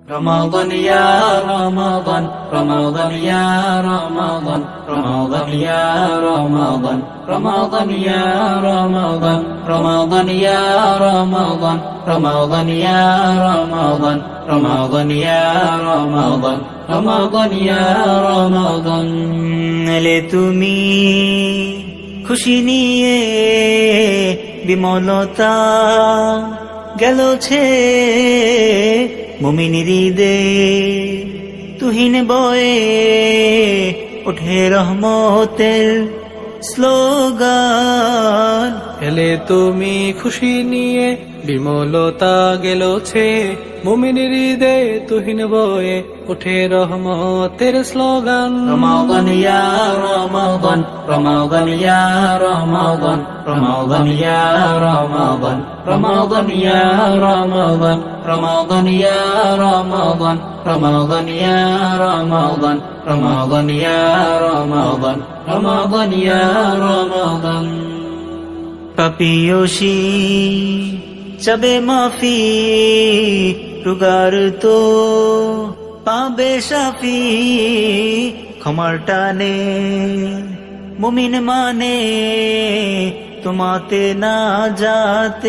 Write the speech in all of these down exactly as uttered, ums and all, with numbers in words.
رمضان يا رمضان رمضان يا رمضان رمضان يا رمضان رمضان يا رمضان رمضان يا رمضان رمضان يا رمضان رمضان يا رمضان رمضان يا رمضان এলে তুমি খুশি নিয়ে বিমলতা গেল ছে মুমিন হৃদয়ে তুহিন বয়ে ওঠে রহমতের স্লোগান। এলে তুমি খুশি নিয়ে বিমলতা গেলছে মুমিন হৃদয়ে তুহিন বয়ে ওঠে রহমতের স্লোগান। রমাদান ইয়া রমাদান রমাদান ইয়া রমাদান রমাদান ইয়া রমাদান রমাদান ইয়া রমাদান রমাদান ইয়া রমাদান রমাদান ইয়া রমাদান রমাদান ইয়া রমাদান রমাদান ইয়া রমাদান। পাপিয়সী চাবে মাফি রুগার তো পাবে শাফি ক্ষমার টানে মুমিন মানে তোমাতে না যাতে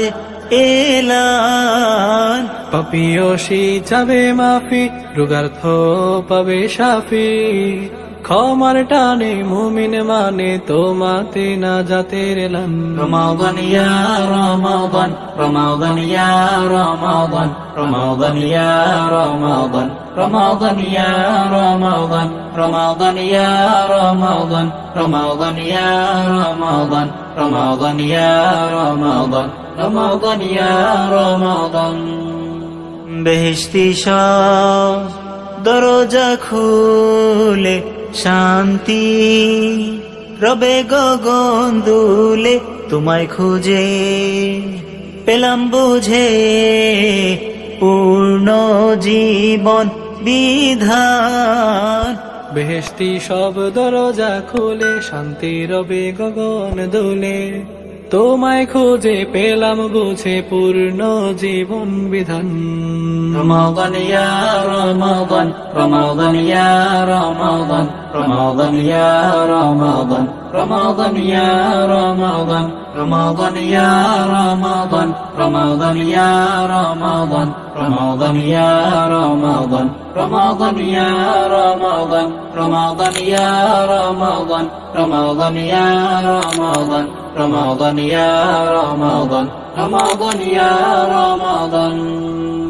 এলান। পাপিয়সী চাবে মাফি রুগার্থ পাবে শাফি ক্ষমার টানে মুমিন মানে তোমাতে না জাতের এলান। রমাদান ইয়া রমাদান রমাদান ইয়া রমাদান রমাদান ইয়া রমাদান রমাদান ইয়া রমাদান রমাদান ইয়া রমাদান রমাদান ইয়া রমাদান রমাদান ইয়া রমাদান রমাদান ইয়া রমাদান। বেহেশতি সব দরজা খুলে শান্তি রবে গগন দুলে তোমায় খুঁজে পেলাম বুঝে পূর্ণ জীবন বিধান। বেহেশতি সব দরজা খুলে শান্তি রবে গগন দুলে তোমায় খুঁজে পেলাম বুঝে পূর্ণ জীবন বিধান। রমাদান ইয়া রমাদান রমাদান ইয়া রমাদান রমাদান ইয়া রমাদান রমাদান ইয়া রমাদান রমাদান ইয়া রমাদান রমাদান ইয়া রমাদান রমাদান ইয়া রমাদান রমাদান ইয়া রমাদান রমাদান ইয়া রমাদান রমাদান ইয়া রমাদান রমাদান ইয়া রমাদান রমাদান ইয়া রমাদান।